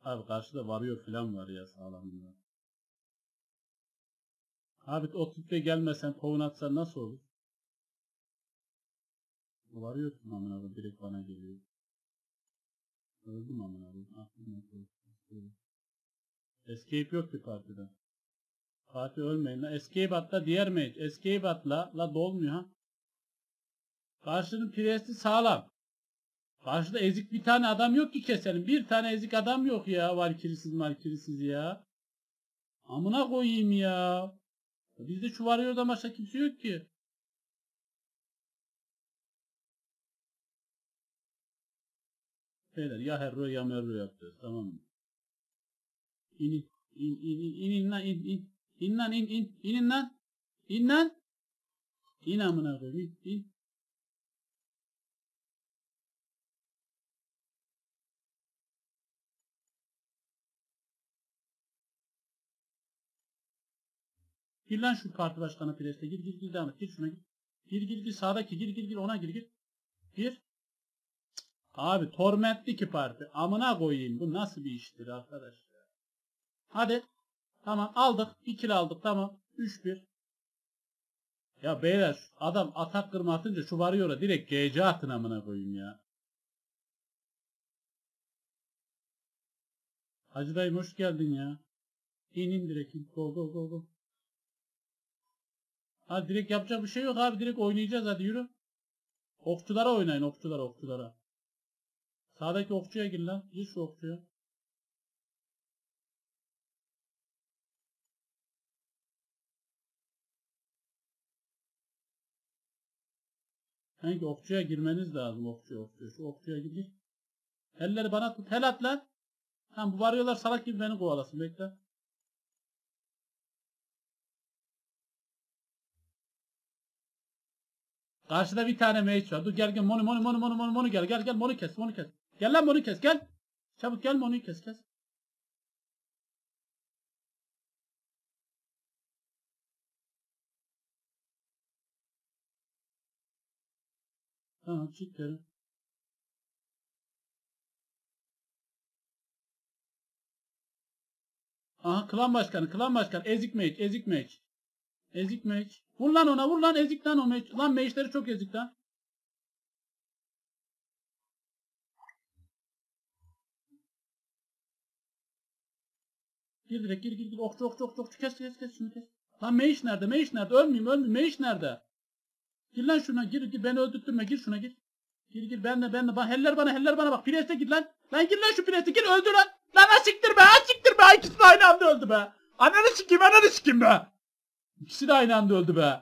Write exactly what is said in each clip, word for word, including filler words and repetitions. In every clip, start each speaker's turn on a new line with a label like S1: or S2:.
S1: Abi karşıda varıyor falan var ya sağlamında. Abi o tipe gelmesen kovun atsan nasıl olur? Varıyorsun amına koyayım direkt bana geliyor. Öldüm amına koyayım. Aklım yok. Escape yok ki partide. Fatih ölmeyin la. Escape atla diğer mage. Escape atla. La dolmuyor ha. Karşının presti sağlam. Karşıda ezik bir tane adam yok ki keselim. Bir tane ezik adam yok ya. Valkirisiz malkirisiz ya. Amına koyayım ya. Bizde şu varıyorda başka kimse yok ki. Beyler ya herro ya merro yapacağız. Tamam mı? İn in in in in in lan in in. İn lan in in. İnin lan. İn lan. İn amına koyayım. İn in. Gir lan şu parti başkanı preste. Gir gir gir devam et. Gir şuna gir. Gir gir gir sağdaki gir gir gir ona gir gir. Gir. Abi tormentli ki parti. Amına koyayım. Bu nasıl bir iştir arkadaş ya. Hadi. Tamam aldık. bir kill aldık. Tamam. üç bir. Ya beyler adam atak kırma atınca şu varıyor direkt G C atın amına koyayım ya. Hacı dayım hoş geldin ya. İn in direkt in. Go go go go. Hadi direkt yapacak bir şey yok abi. Direkt oynayacağız hadi yürü. Okçulara oynayın okçulara okçulara. Sağdaki okçuya gir lan. Gir şu okçuya. Hangi okçuya girmeniz lazım okçuya okçuya. Şu okçuya gir gir. Elleri bana tut. Hel at lan. Tamam bu varıyorlar salak gibi beni kovalasın. Bekle. Karşıda bir tane mage var. Dur gel gel monu monu monu monu monu monu gel gel gel monu kes monu kes. Gel lan monu kes gel. Çabuk gel monuyu kes kes. Tamam çık geri. Aha klan başkanı klan başkanı ezik mage ezik mage. Ezik mage. Vur lan ona vur lan ezik lan o mage. Lan mage'leri çok ezik lan. Gir direkt gir gir gir. Okçu okçu okçu okçu kes kes kes şunu kes. Lan mage nerede mage nerede ölmeyeyim ölmeyeyim mage nerede? Gir lan şuna gir gir beni öldürtme gir şuna gir. Gir gir ben de ben de bak heller bana heller bana bak preste gir lan. Lan gir lan şu preste gir öldür lan. Lan asiktir be asiktir be ikisi de aynı anda öldü be. Ananı sikeyim ananı sikeyim be. İkisi de aynı anda öldü be.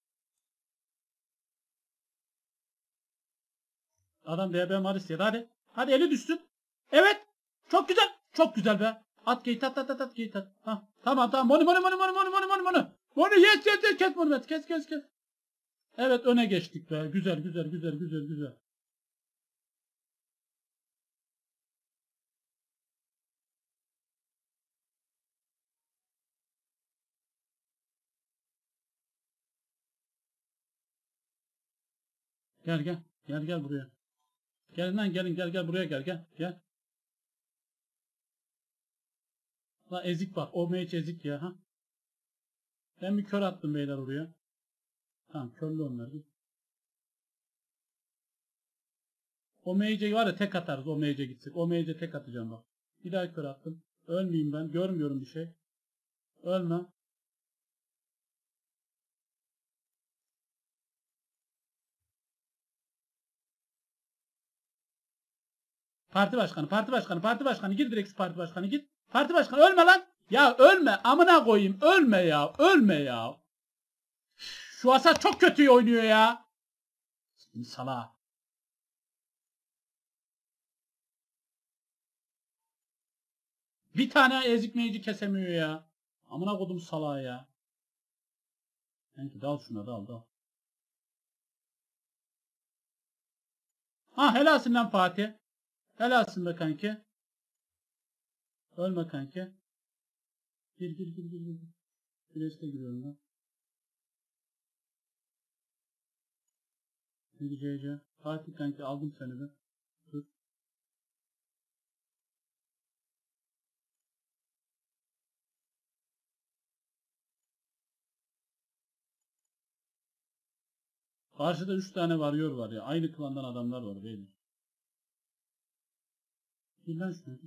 S1: Adam D B Maris yedi hadi. Hadi eli düşsün. Evet. Çok güzel. Çok güzel be. At gate at at at at gate at. Ha, tamam tamam. Moni moni moni moni moni moni moni moni. Moni yes yes yes kes moni kes kes kes. Evet öne geçtik be. Güzel güzel güzel güzel güzel. Gel gel. Gel gel buraya. Gelin lan gelin gel gel buraya gel gel gel. La ezik bak. O mage ezik ya ha. Ben bir kör attım beyler oraya. Tamam körlü onlar. O mage'e var ya tek atarız o mage'e gitsek. O mage'e tek atacağım bak. Bir daha kör attım. Ölmeyeyim ben. Görmüyorum bir şey. Ölme. Parti başkanı, parti başkanı, parti başkanı. Gir direkt şu parti başkanı git. Parti başkanı ölme lan. Ya ölme. Amına koyayım. Ölme ya. Ölme ya. Şu Asat çok kötü oynuyor ya. Sala. Bir tane ezikmeyici kesemiyor ya. Amına kodum sala ya. Sanki dal şuna dal dal. Ha helalsin lan Fatih. Helalsin be kanki. Ölme kanki. Gir gir gir gir. gir. Güneşte giriyorum ben. Şimdi C C. Fatih kanki aldım seni de. Dur. Karşıda üç tane varıyor var ya. Aynı klandan adamlar var beyler. Bil lan şunu.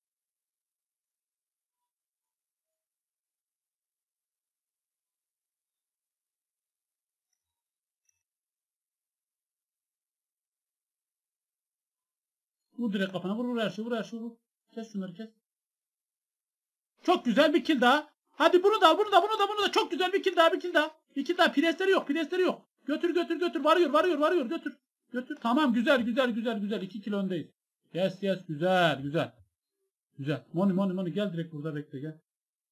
S1: Vur direkt kafana, vur vur her şeyi, vur her şeyi, vur. Kes şunları, kes. Çok güzel bir kill daha. Hadi bunu da, bunu da, bunu da, bunu da. Çok güzel bir kill daha, bir kill daha. Bir kill daha. Presleri yok, presleri yok. Götür götür götür. Varıyor, varıyor, varıyor. Götür. Götür. Tamam, güzel güzel güzel güzel. iki kill öndeyiz. Yes yes, güzel güzel. Güzel. Moni Moni Moni gel direkt burada bekle, gel.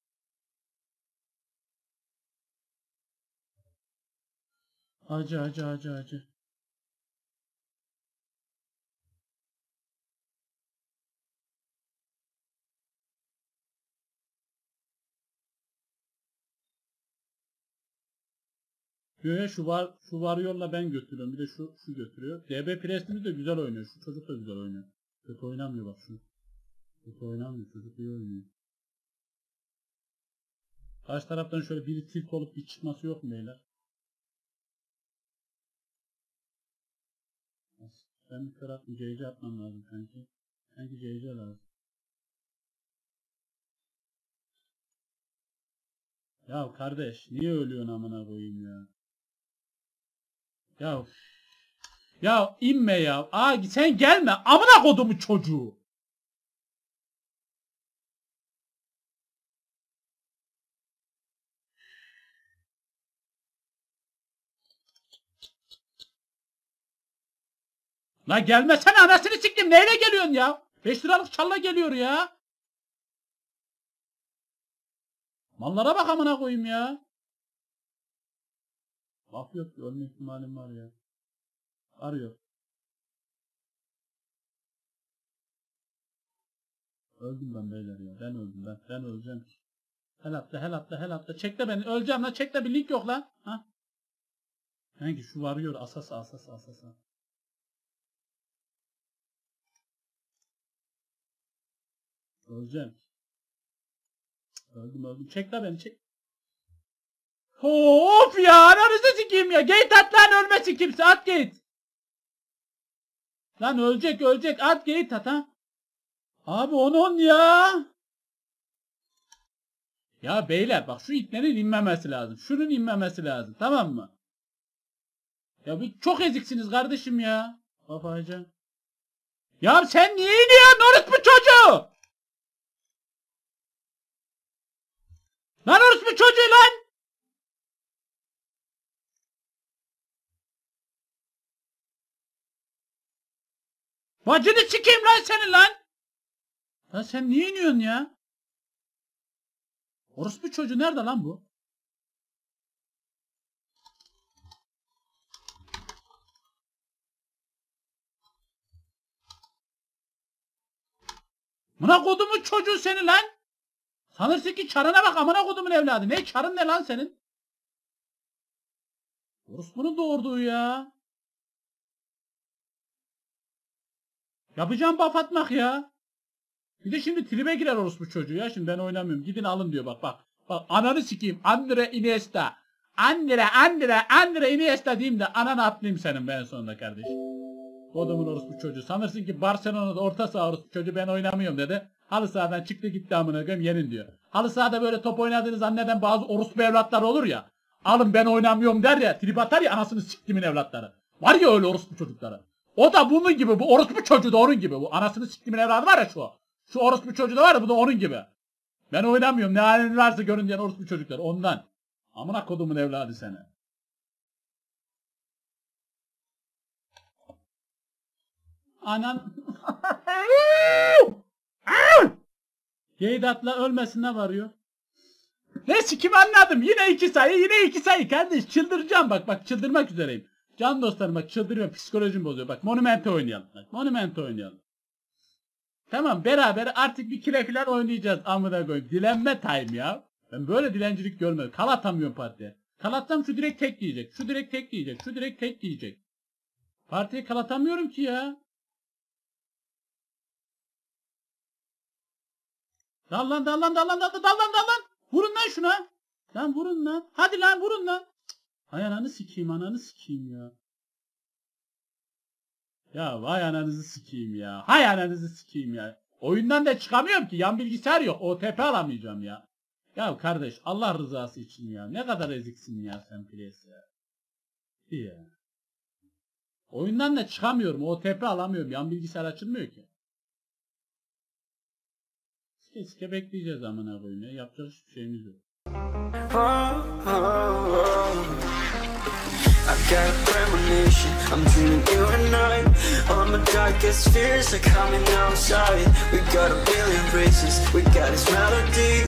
S1: Acı acı acı acı. Göğe şu var, şu varıyorla ben götürüyorum. Bir de şu şu götürüyor. D B Presimiz de güzel oynuyor. Şu çocuk da güzel oynuyor. Kötü oynamıyor bak şu. Kötü oynamıyor. Çocuk iyi oynuyor. Karşı taraftan şöyle biri tilt olup bir çıkması yok mu beyler? Ben bir taraf bir C C atmam lazım sanki. Sanki C C lazım. Ya kardeş niye ölüyorsun amına koyayım ya? Ya ya inme ya. Aa sen gelme. Amına kodumun çocuğu. La gelmesene, anasını siktim. Neyle geliyorsun ya? beş liralık çalla geliyor ya. Mallara bak amına koyayım ya. Laf yok, ölme ihtimalim var ya. Arıyor. Öldüm ben beyler ya. Ben öldüm ben. Ben öleceğim. Hel atla hel atla hel atla. Çek de beni. Öleceğim lan. Çek de bir link yok lan. Ha? Hangi şu varıyor. Asas asas asas. Öleceğim. Öldüm öldüm. Çek de beni çek. Of ya. Ananızı sikeyim ya. Gate at lan, ölmesin kimse. At gate. Lan ölecek ölecek. At gate at ha. Abi on on ya. Ya beyler bak şu iplerin inmemesi lazım. Şunun inmemesi lazım. Tamam mı? Ya bir çok eziksiniz kardeşim ya. Babacığım. Ya sen niye iniyorsun orospu çocuğu? Lan orospu çocuğu lan. Bacını sikeyim lan senin lan. Lan sen niye iniyorsun ya? Orospu çocuğu nerede lan bu? Amına kodumun çocuğu seni lan. Sanırsın ki çarına bak amına kodumun evladı. Ne çarın ne lan senin? Orospunun doğurduğu ya. Yapacağım buff atmak ya. Bir de şimdi tribe girer orospu çocuğu ya. Şimdi ben oynamıyorum. Gidin alın diyor bak bak. Bak ananı sikeyim. Andre Iniesta. Andre Andre Andre Iniesta diyeyim de ananı atlayayım senin ben sonunda kardeşim. Kodumun orospu çocuğu. Sanırsın ki Barcelona'da orta saha orospu çocuğu ben oynamıyorum dedi. Halı sahadan çıktı gitti amına koyayım yenin diyor. Halı sahada böyle top oynadığını zanneden bazı orospu evlatlar olur ya. Alın ben oynamıyorum der ya. Trip atar ya anasını siktimin evlatları. Var ya öyle orospu çocukları. O da bunun gibi. Bu orospu çocuğu da onun gibi. Bu anasını siktimin evladı var ya şu. Şu orospu çocuğu da var ya bu da onun gibi. Ben oynamıyorum. Ne halin varsa görün diyen orospu çocuklar. Ondan. Amına kodumun evladı seni. Anan. Geydat'la ölmesine varıyor. Ne sikim anladım. Yine iki sayı, yine iki sayı kardeş. Çıldıracağım bak bak çıldırmak üzereyim. Can dostlarım bak çıldırıyorum. Psikolojim bozuyor. Bak Monument'e oynayalım. Bak Monument'e oynayalım. Tamam beraber artık bir kile falan oynayacağız amına koyayım. Dilenme time ya. Ben böyle dilencilik görmedim. Kal atamıyorum partiye. Kal atsam şu direkt tek yiyecek. Şu direkt tek yiyecek. Şu direkt tek yiyecek. Partiye kal atamıyorum ki ya. Dal lan dal lan dal lan dal lan dal lan dal lan. Vurun lan şuna. Lan vurun lan. Hadi lan vurun lan. Hay ananı sikeyim ananı sikeyim ya. Ya vay ananızı sikeyim ya. Hay ananızı sikeyim ya. Oyundan da çıkamıyorum ki. Yan bilgisayar yok. O T P alamayacağım ya. Ya kardeş Allah rızası için ya. Ne kadar eziksin ya sen Ples ya. İyi ya. Oyundan da çıkamıyorum. O T P alamıyorum. Yan bilgisayar açılmıyor ki. Sike sike bekleyeceğiz amına koyayım ya. Yapacak hiçbir şeyimiz yok.
S2: I got a premonition, I'm dreaming you and I. All my darkest fears are coming outside. We got a billion races, we got this melody.